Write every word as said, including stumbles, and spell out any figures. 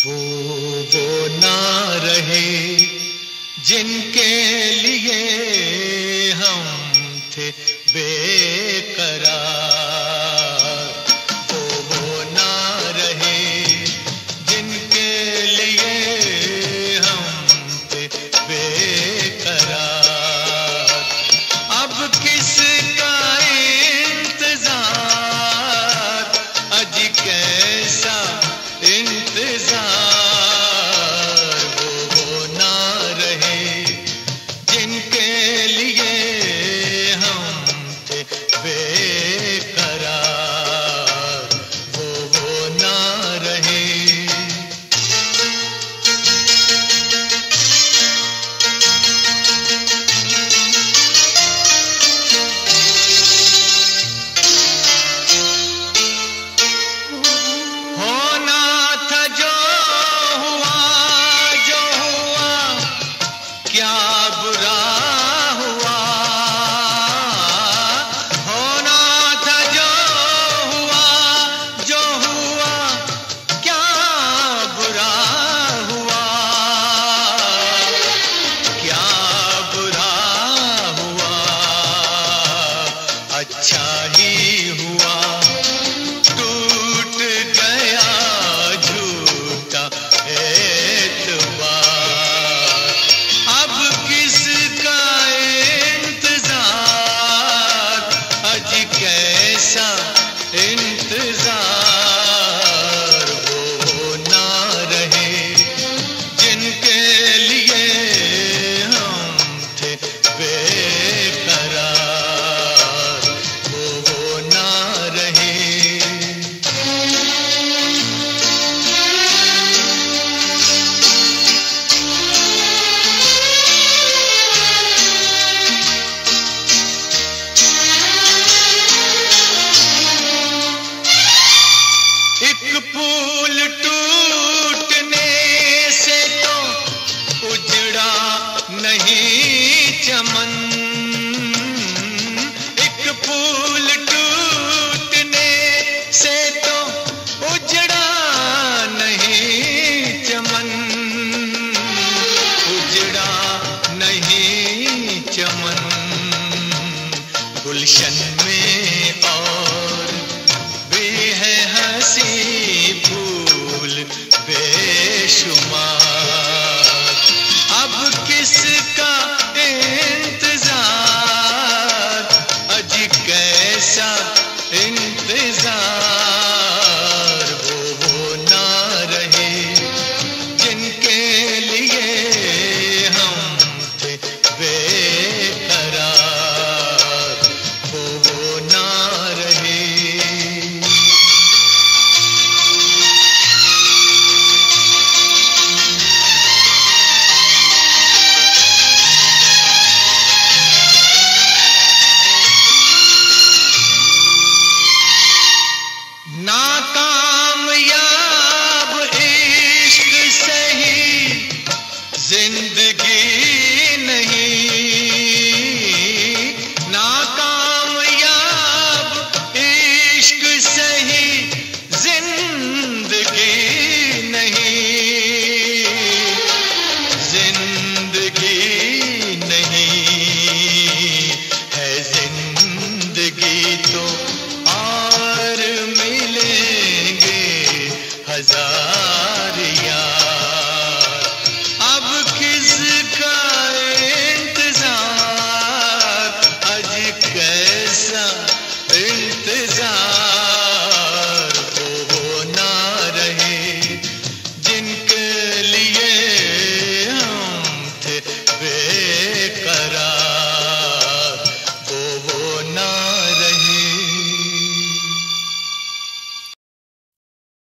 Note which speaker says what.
Speaker 1: वो वो ना रहे जिनके लिए हम थे बेकरार। वो वो ना रहे जिनके लिए हम थे बेकरार। अब किसका इंतजार, अजी कैसा इंतजार। वो वो ना रहे जिनके लिए हम थे बेकरार। वो वो ना रहे। क्या बुरा हुआ, होना था जो हुआ, जो हुआ क्या बुरा हुआ। क्या बुरा हुआ, अच्छा ही हुआ। टूट गया झूठा एतबार। कैसा इंतजार। वो वो ना रहे जिनके लिए हम थे बेकरार। वो वो ना रहे। फूल टूटने से तो उजड़ा नहीं चमन। एक फूल टूटने से तो उजड़ा नहीं चमन। उजड़ा नहीं चमन। गुलशन में और भी है हंसी फूल बेशुमार। अब किसका इंतजार, अजी कैसा इंतजार। वो वो ना रहे जिनके लिए हम थे बेकरार। वो वो ना रहे। नाकामयाब इश्क सही जिंदगी नहीं। नाकामयाब इश्क सही जिंदगी नहीं। जिंदगी नहीं है जिंदगी तो और मिलेंगे हजार यार। अब किसका इंतजार, आज कैसा इंतजार। वो वो ना रहे जिनके लिए हम थे बे